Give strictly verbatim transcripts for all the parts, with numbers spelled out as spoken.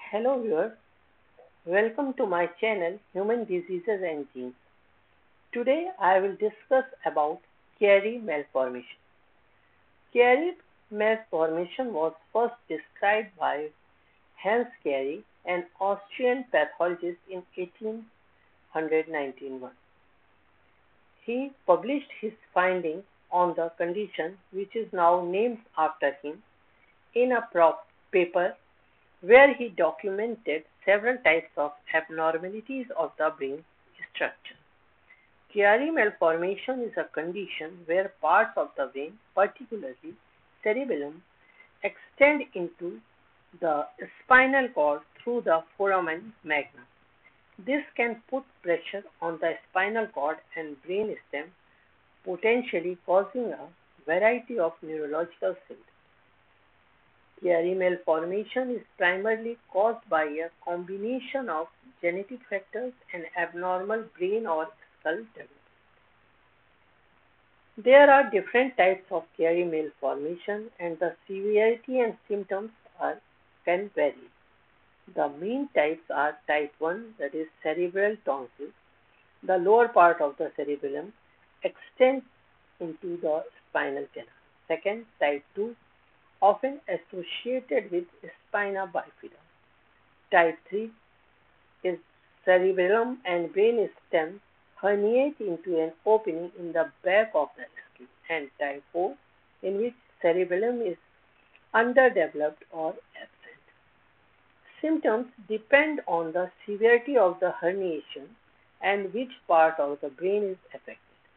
Hello viewers, welcome to my channel Human Diseases and Genes. Today I will discuss about Chiari malformation. Chiari malformation was first described by Hans Chiari, an Austrian pathologist in eighteen ninety-one. He published his findings on the condition, which is now named after him, in a paper where he documented several types of abnormalities of the brain structure. Chiari malformation is a condition where parts of the brain, particularly cerebellum, extend into the spinal cord through the foramen magnum. This can put pressure on the spinal cord and brainstem, potentially causing a variety of neurological symptoms. Chiari malformation is primarily caused by a combination of genetic factors and abnormal brain or skull development. There are different types of Chiari malformation and the severity and symptoms are, can vary. The main types are type one, that is cerebral tonsils. The lower part of the cerebellum extends into the spinal canal. Second, type two, often associated with spina bifida. Type three is cerebellum and brainstem herniate into an opening in the back of the skull, and type four, in which cerebellum is underdeveloped or absent. Symptoms depend on the severity of the herniation and which part of the brain is affected.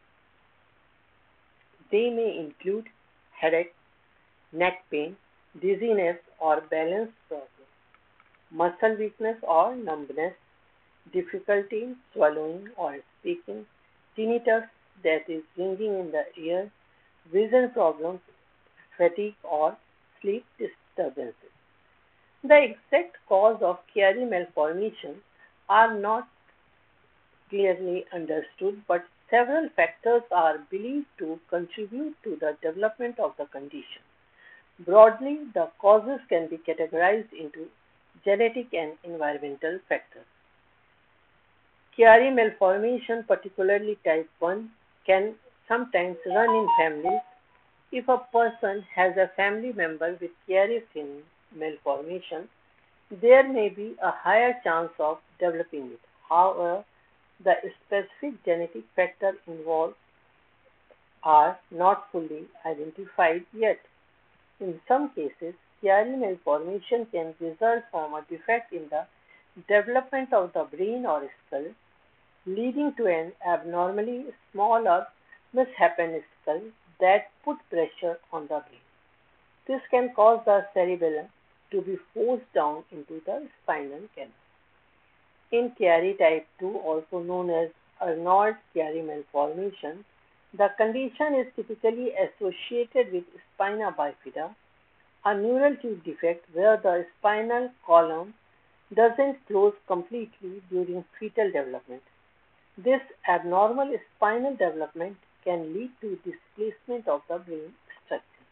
They may include headache, neck pain, dizziness or balance problems, muscle weakness or numbness, difficulty in swallowing or speaking, tinnitus, that is ringing in the ear, vision problems, fatigue or sleep disturbances. The exact cause of Chiari malformation are not clearly understood, but several factors are believed to contribute to the development of the condition. Broadly, the causes can be categorized into genetic and environmental factors. Chiari malformation, particularly type one, can sometimes run in families. If a person has a family member with Chiari malformation, there may be a higher chance of developing it. However, the specific genetic factors involved are not fully identified yet. In some cases, Chiari malformation can result from a defect in the development of the brain or skull, leading to an abnormally small or misshapen skull that put pressure on the brain. This can cause the cerebellum to be forced down into the spinal canal. In Chiari type two, also known as Arnold-Chiari malformation, the condition is typically associated with spina bifida, a neural tube defect where the spinal column doesn't close completely during fetal development. This abnormal spinal development can lead to displacement of the brain structure.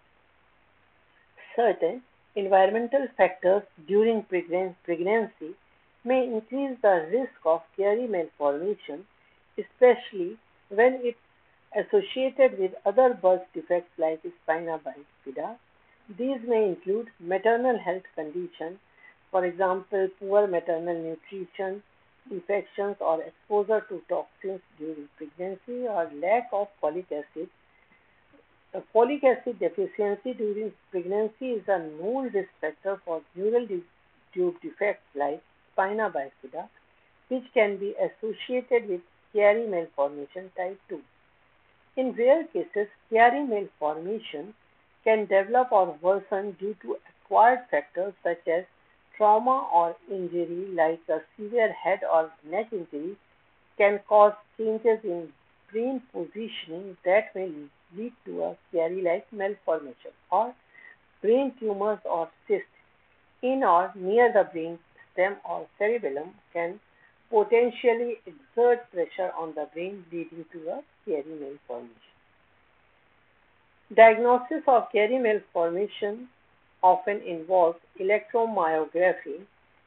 Certain environmental factors during pregnancy may increase the risk of Chiari malformation, especially when it's associated with other birth defects like spina bifida. These may include maternal health conditions, for example, poor maternal nutrition, infections or exposure to toxins during pregnancy, or lack of folic acid. A folic acid deficiency during pregnancy is a known risk factor for neural tube defects like spina bifida, which can be associated with Chiari malformation type two. In rare cases, Chiari malformation can develop or worsen due to acquired factors such as trauma or injury, like a severe head or neck injury can cause changes in brain positioning that may lead to a Chiari-like malformation, or brain tumors or cysts in or near the brain stem or cerebellum can potentially exert pressure on the brain, leading to a Chiari malformation. Diagnosis of Chiari malformation often involves electromyography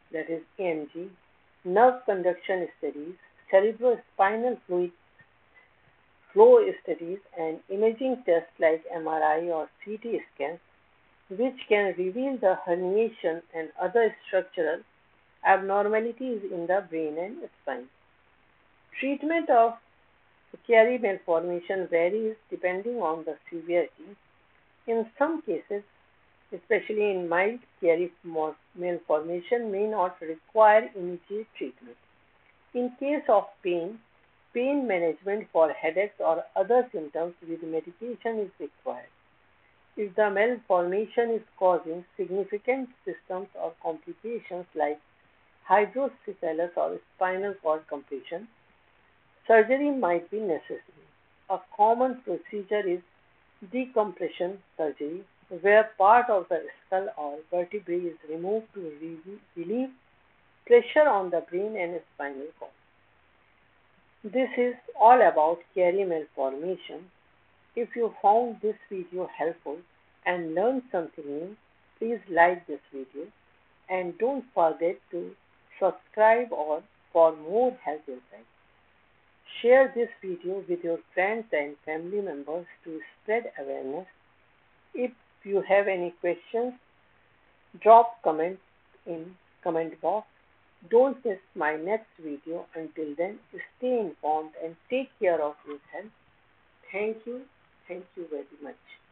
that is E M G, nerve conduction studies, cerebrospinal fluid flow studies, and imaging tests like M R I or C T scans, which can reveal the herniation and other structural abnormalities in the brain and spine. Treatment of Chiari malformation varies depending on the severity. In some cases, especially in mild Chiari malformation, may not require immediate treatment. In case of pain, pain management for headaches or other symptoms with medication is required. If the malformation is causing significant symptoms or complications like hydrocephalus or spinal cord compression, surgery might be necessary. A common procedure is decompression surgery, where part of the skull or vertebrae is removed to relieve pressure on the brain and spinal cord. This is all about Chiari malformation. If you found this video helpful and learned something new, please like this video and don't forget to subscribe or for more health insights. Share this video with your friends and family members to spread awareness. If you have any questions, drop comments in comment box. Don't miss my next video. Until then, stay informed and take care of your health. Thank you. Thank you very much.